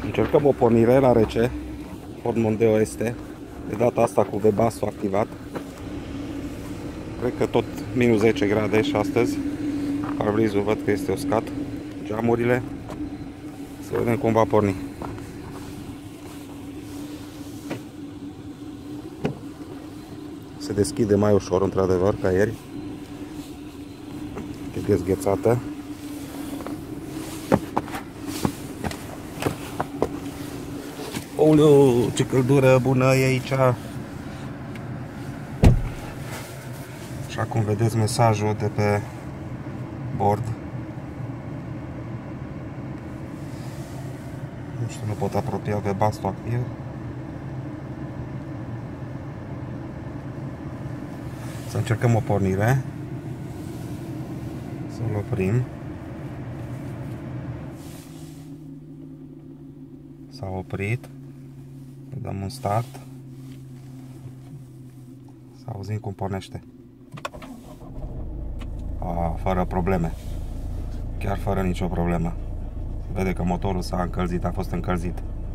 Încercăm o pornire la rece. Ford Mondeo este. De data asta cu Webasto activat. Cred că tot minus 10 grade și astăzi. Parbrizul văd că este uscat. Geamurile. Să vedem cum va porni. Se deschide mai ușor, într-adevăr, ca ieri. E dezghețată. Oleu, ce căldură bună e aici! Așa cum vedeți mesajul de pe bord. Nu știu, nu pot apropia Webasto activ. Să încercăm o pornire. Să-l oprim. S-a oprit. Îi dăm un start. Să auzim cum pornește. Fără probleme. Chiar fără nicio problemă. Vede că motorul s-a încălzit, a fost încălzit.